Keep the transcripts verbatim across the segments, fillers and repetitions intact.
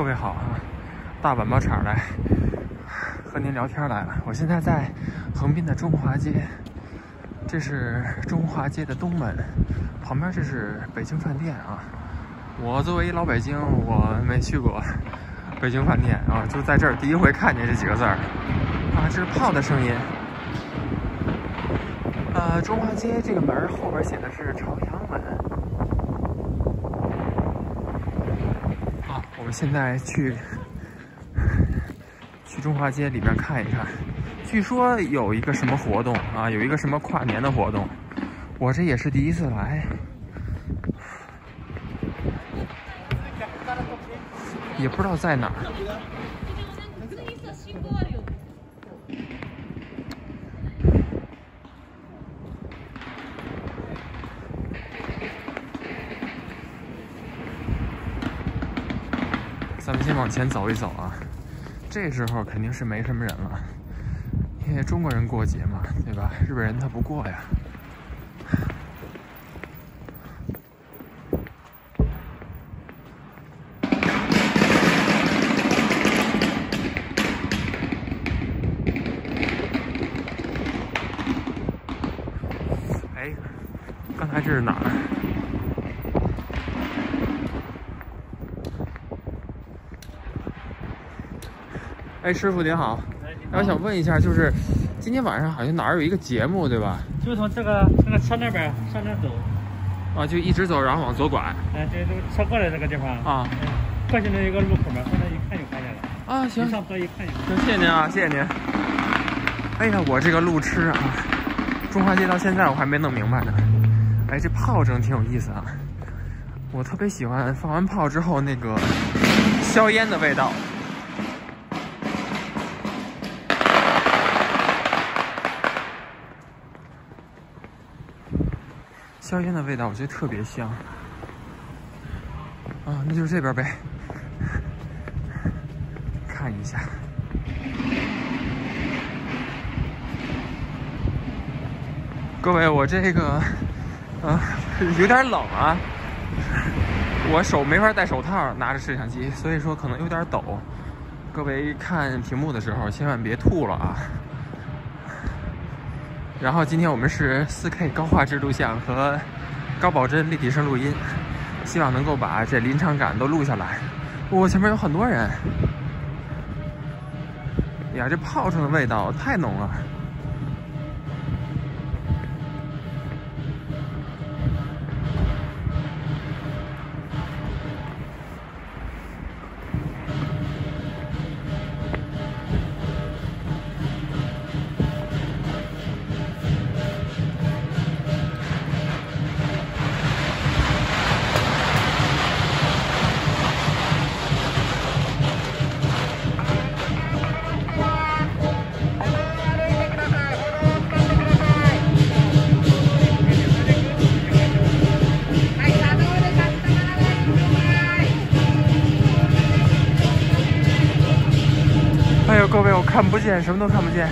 各位好啊，大碗包场来和您聊天来了。我现在在横滨的中华街，这是中华街的东门，旁边这是北京饭店啊。我作为一老北京，我没去过北京饭店啊，就在这儿第一回看见这几个字儿啊，这是炮的声音。呃，中华街这个门后边写的是朝阳门。啊，我们现在去去中华街里面看一看，据说有一个什么活动啊，有一个什么跨年的活动，我这也是第一次来，也不知道在哪儿。咱们先往前走一走啊，这时候肯定是没什么人了，因为中国人过节嘛，对吧？日本人他不过呀。哎，刚才这是哪儿？哎，师傅您好，哎，我想问一下，就是今天晚上好像哪儿有一个节目，对吧？ 就从这个这个车那边向那走， 啊，就一直走，然后往左拐。 哎，对，这个车过来这个地方啊， 过去那一个路口嘛，过来一看就看见了。 啊，行， 上车一看就。 行，谢谢您啊，谢谢您。哎呀，我这个路痴啊，中华街到现在我还没弄明白呢。哎，这炮声挺有意思啊，我特别喜欢放完炮之后那个硝烟的味道。硝烟的味道，我觉得特别香啊！那就是这边呗，看一下。各位，我这个啊有点冷啊，我手没法戴手套拿着摄像机，所以说可能有点抖。各位看屏幕的时候千万别吐了啊！然后今天我们是 四K 高画质录像和高保真立体声录音，希望能够把这临场感都录下来。我、哦、前面有很多人，呀，这炮声的味道太浓了。哎呦，各位，我看不见，什么都看不见。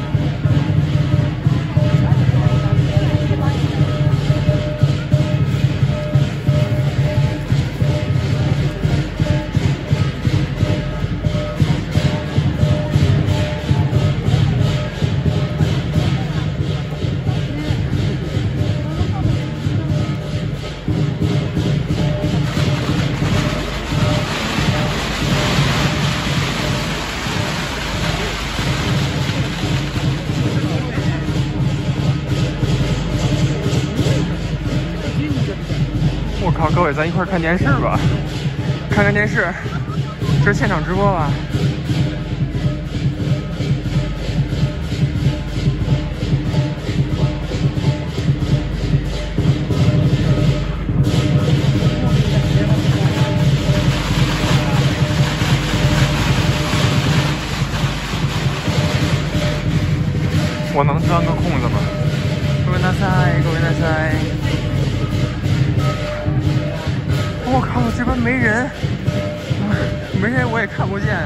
我靠，各位，咱一块儿看电视吧，看看电视，这是现场直播吧？我能钻个空子吗？各位大赛，各位大赛。我靠，这边没人，没人我也看不见。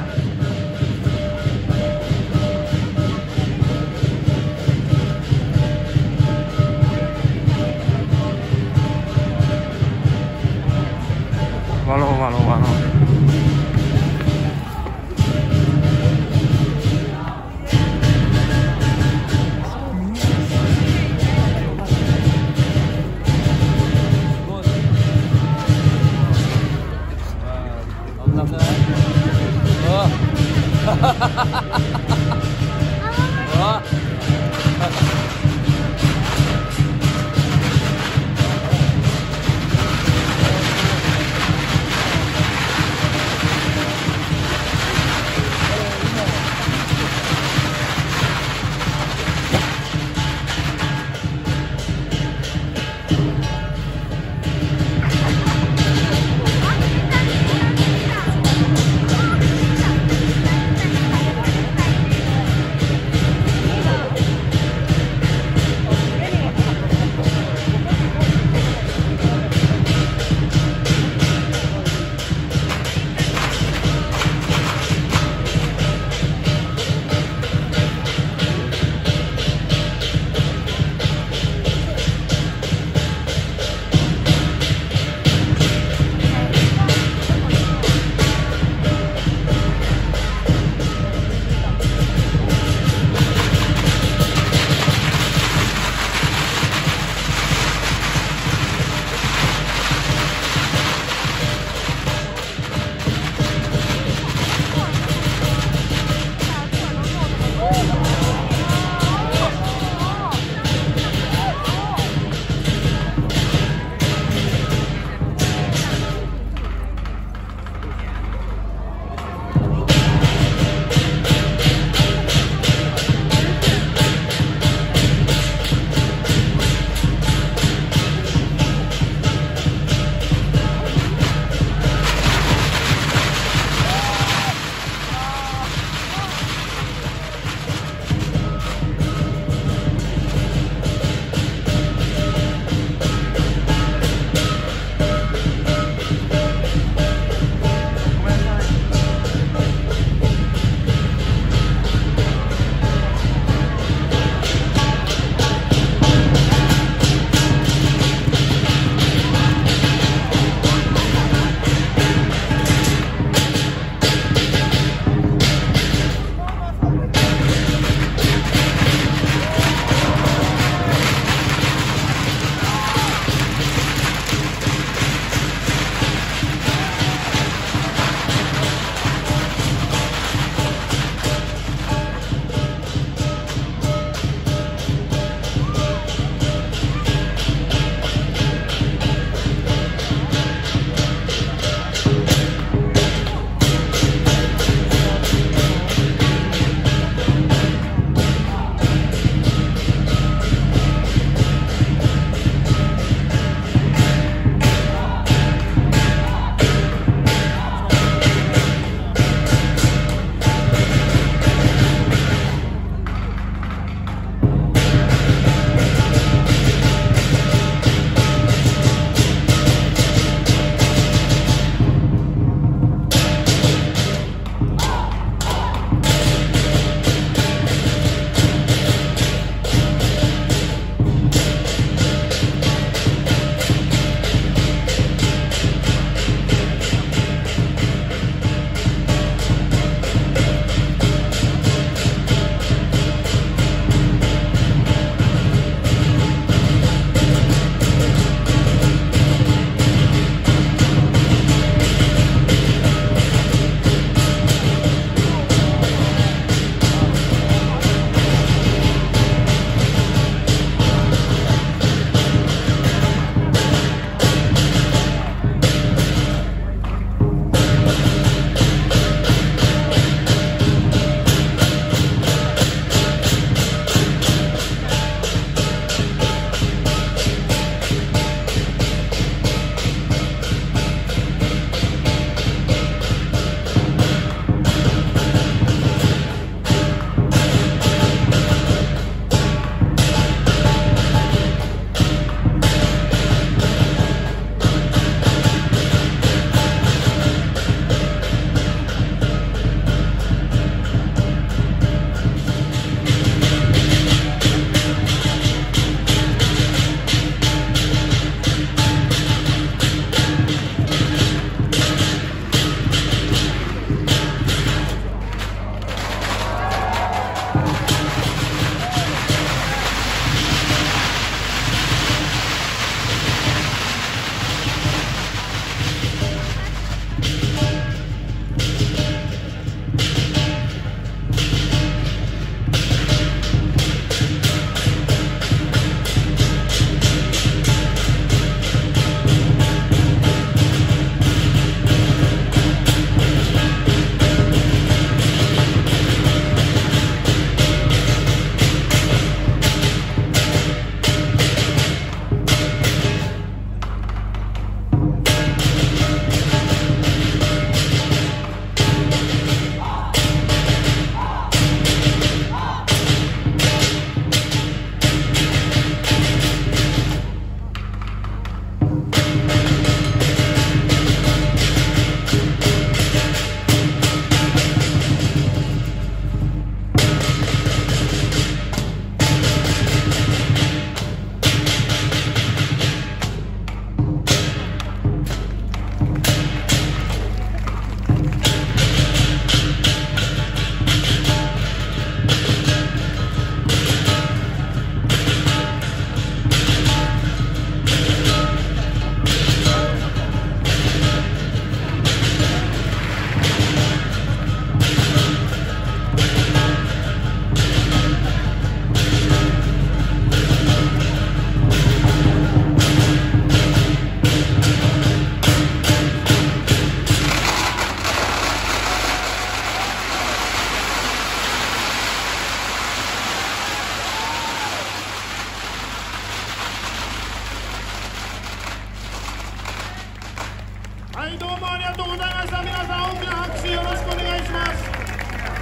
完了完了完了！ 啊！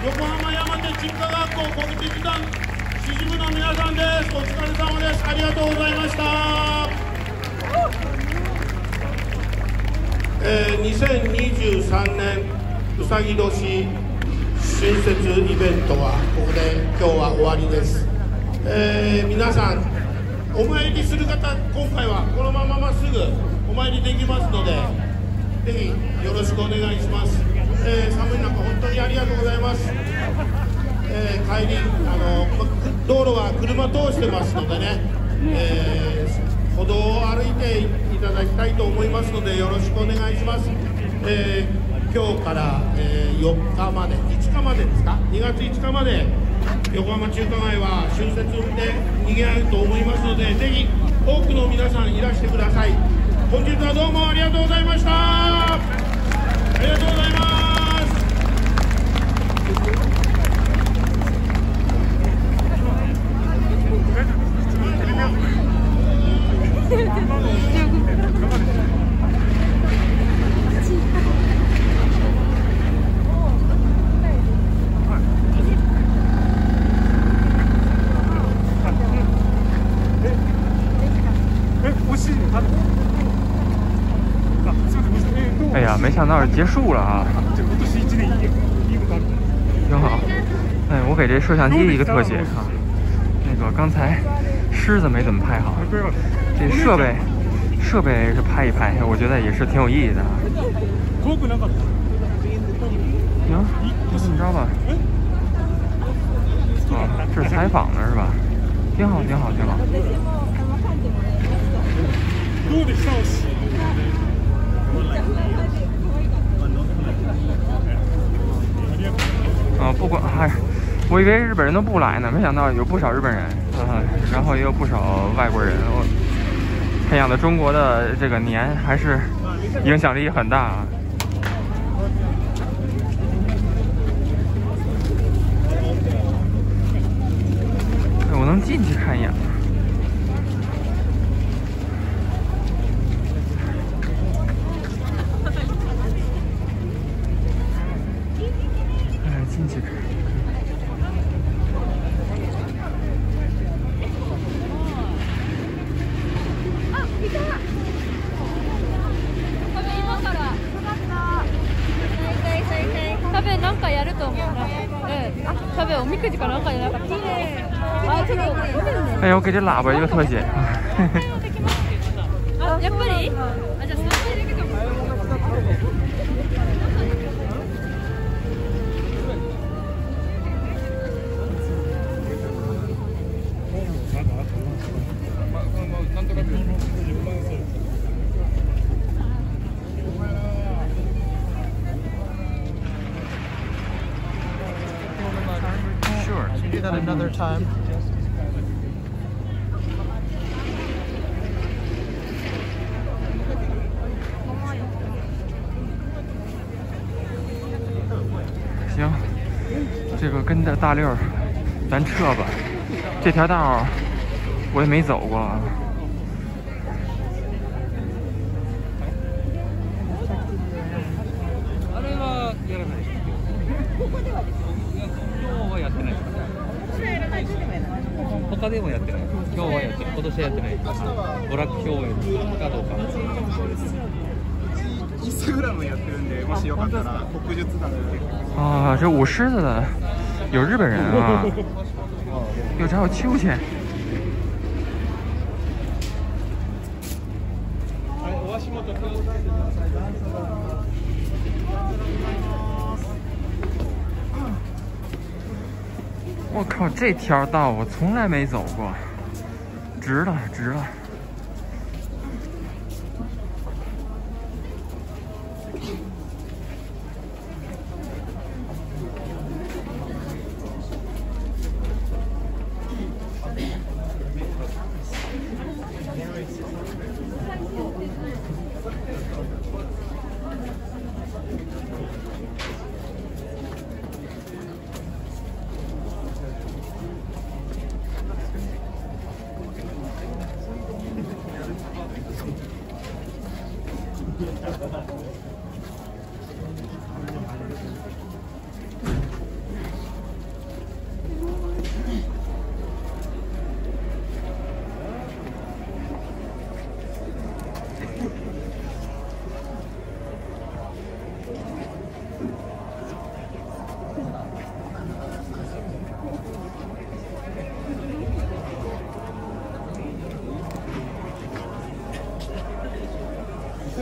横浜山手中華学校国際機関支持部の皆さんです。お疲れ様です。ありがとうございました。えー、にせんにじゅうさんねんうさぎ年春節イベントはここで今日は終わりです。えー、皆さんお参りする方、今回はこのまままっすぐお参りできますので、ぜひよろしくお願いします。えー、寒い中本当にありがとうございます。えー、帰りあの道路は車通してますのでね、えー、歩道を歩いていただきたいと思いますのでよろしくお願いします。えー、今日から、えー、よっかまでいつかまでですか、にがついつかまで横浜中華街は春節で賑わうと思いますので、ぜひ多くの皆さんいらしてください。本日はどうもありがとうございました。ありがとうございます。 哎呀，没想到结束了啊！挺好。哎，我给这摄像机一个特写啊。那个刚才狮子没怎么拍好，这设备设备是拍一拍，我觉得也是挺有意义的啊。行，就这么着吧。啊，这是采访的是吧？挺好，挺好，挺好。啊，不管还，我以为日本人都不来呢，没想到有不少日本人啊，然后也有不少外国人。我培养的中国的这个年还是影响力很大啊。我能进去看一眼吗？进去看。 あ、いた。多分今から。多分なんかやると思う。うん。あ、多分おみくじかなんかじゃなかった。あ、ちょっと。 哎呀，我给这喇叭一个特写。 あ、やっぱり？あ、じゃあそれだけでも。 Sure. Can you do that another time? 行，这个跟着大溜儿，咱撤吧。这条道我也没走过。 他でもやってない。今日はやってない。今年はやってない。娯楽共演かどうか。 インスタグラムやってるんで、もしよかったら国術なんで。 啊，这舞狮子的有日本人啊，有这还有秋千。我靠，这条道我从来没走过，值了，值了。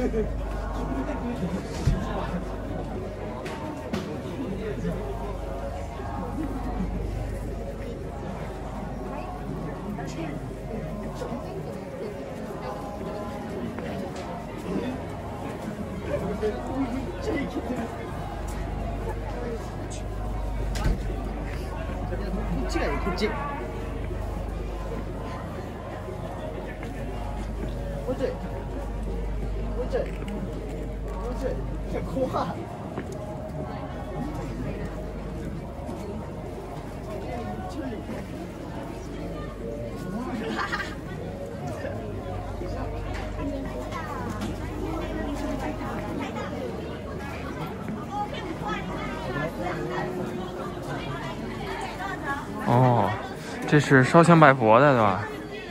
ちがいい、こっち。もうちょい。もうちょい。もうちょい。いや、怖い。 哦，这是烧香拜佛的，对吧？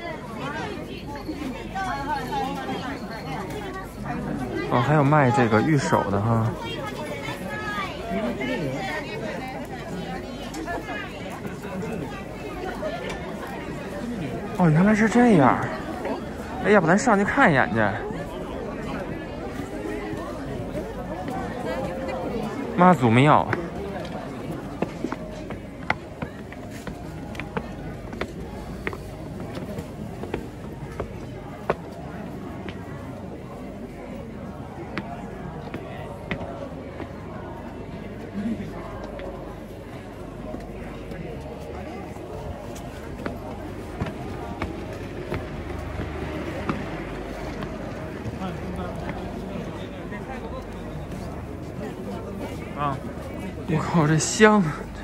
哦，还有卖这个玉手的哈。哦，原来是这样。哎，要不咱上去看一眼去？妈祖庙。啊！我靠，这香！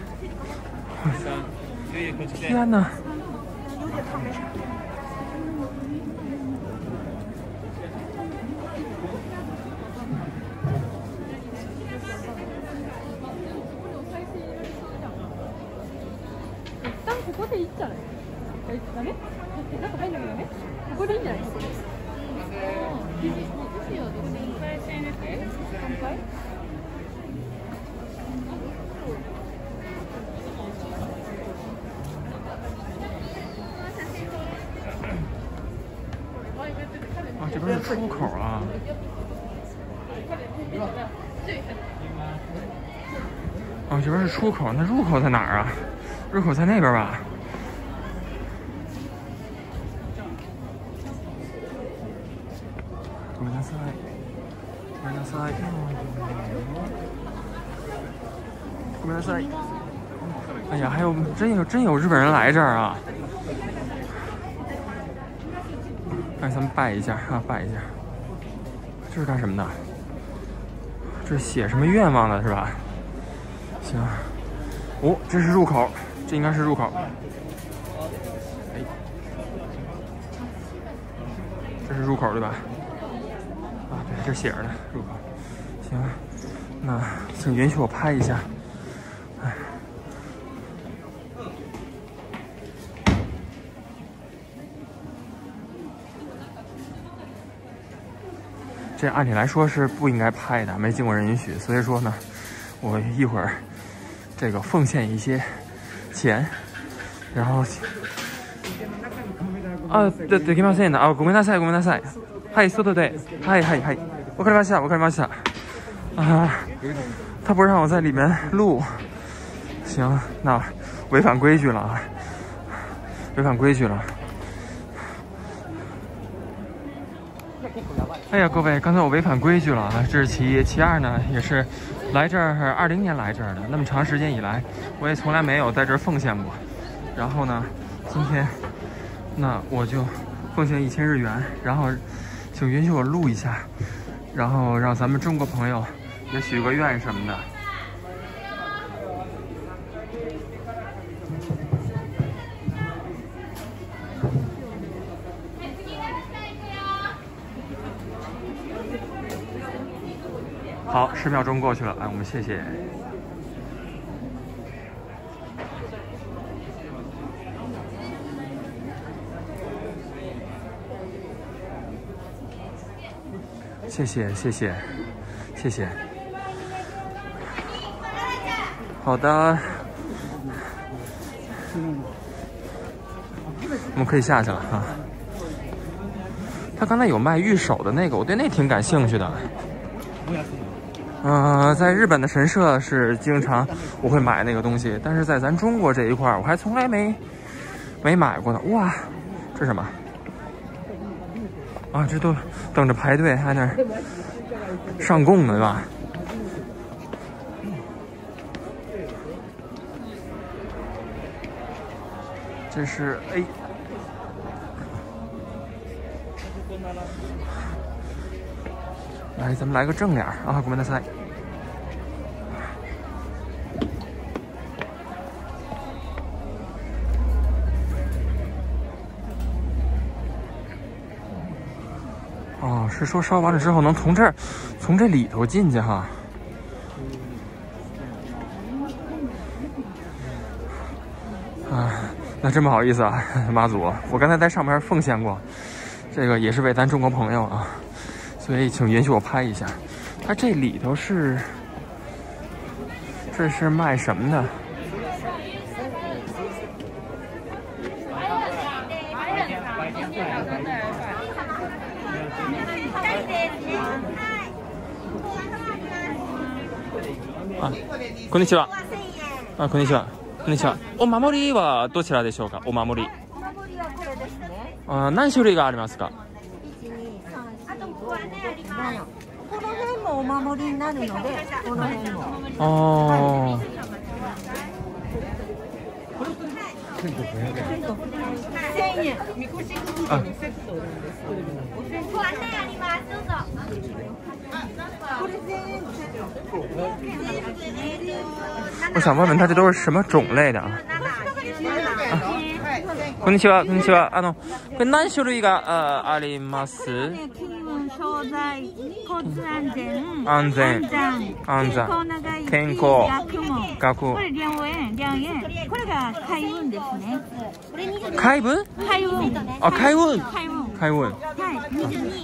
天哪！ 一旦ここでいいんじゃない？え、ダメ？中入んなきゃダメ？ここでいいんじゃない？うん。乾杯？ 啊，这边是出口啊！哦，这边是出口，那入口在哪儿啊？入口在那边吧？ごめんなさい。ごめんなさい。ごめんなさい。哎呀，还有真有真有日本人来这儿啊！哎，咱们拜一下啊，拜一下。这是干什么的？这是写什么愿望的是吧？行。哦，这是入口，这应该是入口。哎，这是入口对吧？啊，对，这写着呢，入口。行，那请允许我拍一下。哎。这按理来说是不应该拍的，没经过人允许，所以说呢，我一会儿这个奉献一些钱，然後あ、でできません。あ、ごめんなさい、ごめんなさい。はい、外で。はいはいはい。わかりました、わかりました。啊，他不让我在里面录，行，那违反规矩了啊，违反规矩了。哎呀，各位，刚才我违反规矩了啊，这是其一。其二呢，也是来这儿二零年来这儿的，那么长时间以来，我也从来没有在这儿奉献过。然后呢，今天，那我就奉献一千日元，然后请允许我录一下，然后让咱们中国朋友也许个愿什么的。好，十秒钟过去了，来，我们谢谢。谢谢，谢谢，谢谢。好的，我们可以下去了啊。 他刚才有卖玉手的那个，我对那挺感兴趣的。嗯、呃，在日本的神社是经常我会买那个东西，但是在咱中国这一块儿，我还从来没没买过呢。哇，这是什么？啊，这都等着排队，还那儿上供呢，对吧？这是哎。来，咱们来个正脸啊！ごめんなさい。哦，是说烧完了之后能从这儿，从这里头进去哈。啊，那真不好意思啊，妈祖，我刚才在上面奉献过，这个也是为咱中国朋友啊。所以，请允许我拍一下。它这里头是，这是卖什么的？あ、こんにちは。あ、こんにちは。こんにちは。お守りはどちらでしょうか。お守り。 お守りはこれですね。 あ、何種類がありますか。 この辺もお守りになるので、この辺も。 ああ。 千円。みこしのセットなんです。ご案内あります。どうぞ。これ千円。 我想问问他这都是什么种類的啊？こんにちは、こんにちは。あの、これ何種類がああります？ 商材、交通安全、 安全、安全、健康、学問。 これ両円、両円。これが開運ですね。 開運？ 開運。 あ、開運。 開運。 開運。 はい。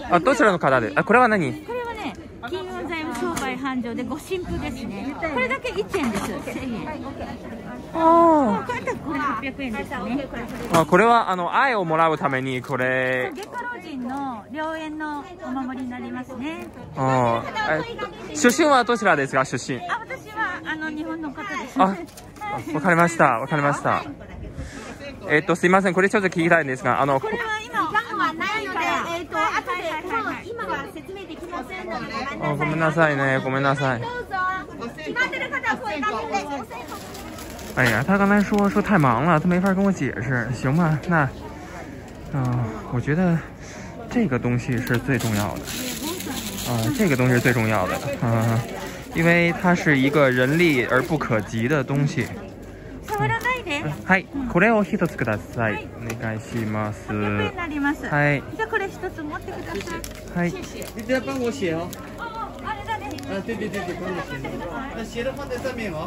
あ、どちらの方で？あ、これは何？ これはね、金運財務商売繁盛でご神父ですね。これだけいちえんです。せんえん。 あこれだこれはっぴゃくえんですね。 あ、これはあの愛をもらうためにこれ。 外科老人の良縁のお守りになりますね。 ああ、出身はどちらですか？出身。 あ、私はあの日本の方です。 あ、わかりました。わかりました。えっとすいません、これちょっと聞きたいんですが、あの。 これは今お金はないので、えっと後で今は説明できませんのでごめんなさいね，ごめんなさい。 どうぞ。決まってる方は声かけて。 哎呀，他刚才说说太忙了，他没法跟我解释，行吧？那，嗯、呃，我觉得这个东西是最重要的，啊、呃，这个东西是最重要的，嗯、呃，因为它是一个人力而不可及的东西。はい、これを一つください。お願いします。はい。 じゃあこれ一つ持ってください。 はい。 你再帮我写哦。 あれだね。 啊，对对对对，帮我写。那写的放在上面哦。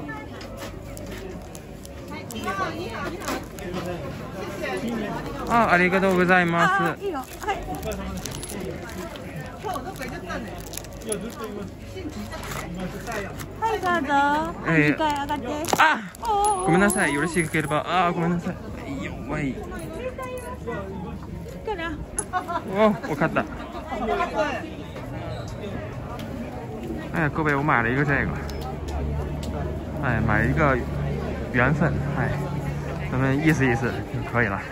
あ、ありがとうございます。 いいよ。はい。はい、どうぞ。 えー、 にかい上がって。 あ、ごめんなさい。よろしければ。啊，ごめんなさい。弱い。哦，我看到。哎，各位，我买了一个这个。哎，买一个缘分。哎，咱们意思意思就可以了。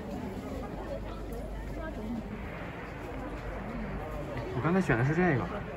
我刚才选的是这个。